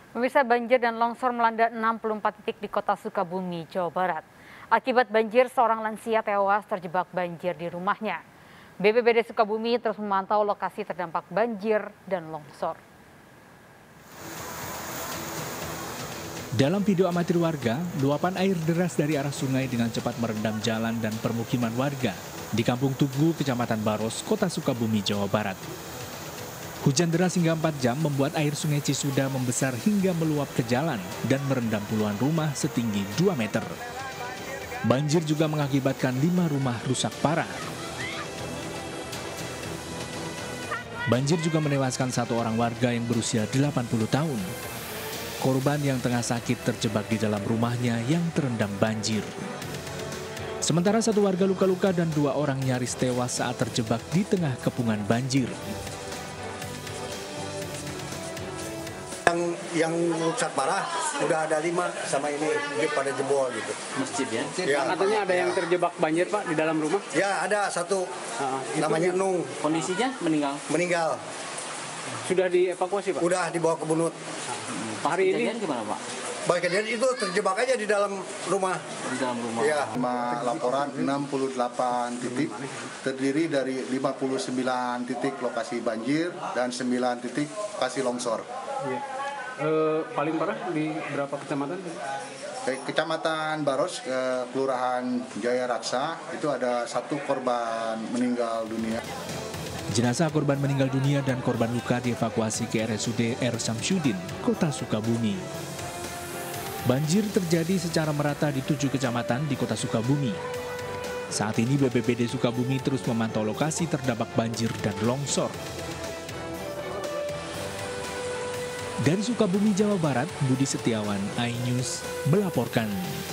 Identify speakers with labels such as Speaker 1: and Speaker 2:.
Speaker 1: Pemirsa, banjir dan longsor melanda 64 titik di kota Sukabumi, Jawa Barat. Akibat banjir, seorang lansia tewas terjebak banjir di rumahnya. BPBD Sukabumi terus memantau lokasi terdampak banjir dan longsor.
Speaker 2: Dalam video amatir warga, luapan air deras dari arah sungai dengan cepat merendam jalan dan permukiman warga di Kampung Tugu, Kecamatan Baros, Kota Sukabumi, Jawa Barat. Hujan deras hingga 4 jam membuat air sungai Cisuda membesar hingga meluap ke jalan dan merendam puluhan rumah setinggi 2 meter. Banjir juga mengakibatkan 5 rumah rusak parah. Banjir juga menewaskan 1 orang warga yang berusia 80 tahun. Korban yang tengah sakit terjebak di dalam rumahnya yang terendam banjir. Sementara 1 warga luka-luka dan 2 orang nyaris tewas saat terjebak di tengah kepungan banjir.
Speaker 3: Yang rusak parah udah ada 5 sama ini pada jebol gitu.
Speaker 4: Masjid ya?
Speaker 3: Ya.
Speaker 5: Katanya ada yang terjebak banjir Pak di dalam rumah?
Speaker 3: Ya ada 1 namanya Nung
Speaker 4: Kondisinya
Speaker 3: meninggal.
Speaker 5: Sudah dievakuasi Pak?
Speaker 3: Udah dibawa ke Bunut.
Speaker 5: Hari ini
Speaker 4: gimana Pak?
Speaker 3: Baik kejadian itu terjebak aja di dalam rumah.
Speaker 4: Di dalam rumah?
Speaker 3: Ya.
Speaker 6: Laporan 68 titik terdiri dari 59 titik lokasi banjir dan 9 titik lokasi longsor.
Speaker 5: ya. Paling parah di berapa kecamatan?
Speaker 6: Kecamatan Baros, Kelurahan Jaya Raksa, itu ada 1 korban meninggal dunia.
Speaker 2: Jenazah korban meninggal dunia dan korban luka dievakuasi ke RSUD R. Samsudin, Kota Sukabumi. Banjir terjadi secara merata di 7 kecamatan di Kota Sukabumi. Saat ini BPBD Sukabumi terus memantau lokasi terdampak banjir dan longsor. Dari Sukabumi, Jawa Barat, Budi Setiawan, iNews melaporkan.